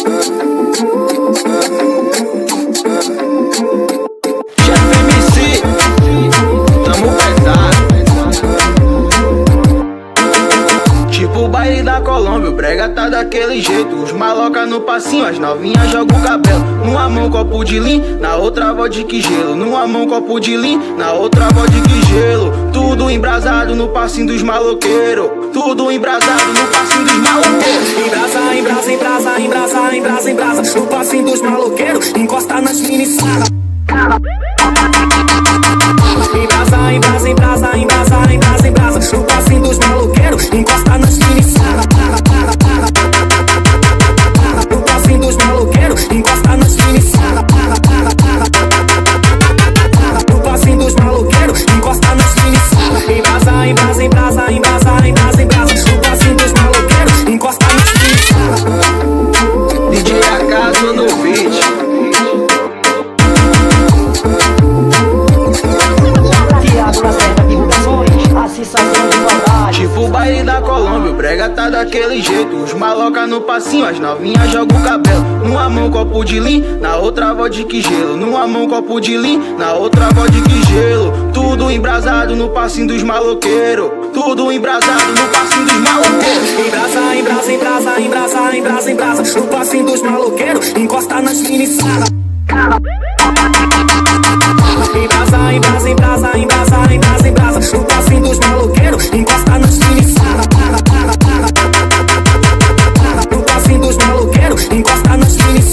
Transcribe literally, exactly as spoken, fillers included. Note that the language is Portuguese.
Colômbia, o brega tá daquele jeito. Os maloca no passinho, as novinhas jogam o cabelo. Numa mão copo de lean, na outra vodka e gelo. Numa mão copo de lean, na outra vodka e gelo. Tudo embrasado no passinho dos maloqueiros. Tudo embrasado no passinho dos maloqueiros. Embrasa, embrasa, embrasa, embrasa, embrasa, embrasa. No passinho dos maloqueiros, encosta nas mini-salas. Embrasa, embrasa, embrasa, embrasa, embrasa, embrasa. No passinho dos maloqueiros, encosta nas mini-salas. No passinho dos maloqueiros, encosta nas mini-salas. No passinho dos maloqueiros, encosta nas mini-salas. Embrasa, embrasa, embrasa, embrasa, embrasa, embrasa. No passinho dos maloqueiros, encosta nas mini-salas. D J Acaso no beat. Tipo o baile da Colômbia, o brega tá daquele jeito. Os maloca no passinho, as novinhas jogam o cabelo. Numa mão copo de lean, na outra vodka e gelo. Numa mão copo de lean, na outra vodka e gelo. Tudo embrasado no passinho dos maloqueiros. Tudo embrasado no passinho dos maloqueiros. Embrasa, embrasa, embrasa, embrasa, embrasa, embrasa. No passinho dos maloqueiros, encosta nas mini-salas. Embrasa, embrasa, embrasa, embrasa, embrasa, embrasa. No passinho dos maloqueiros, encosta nas mini-salas. No passinho dos maloqueiros, encosta nas mini-salas.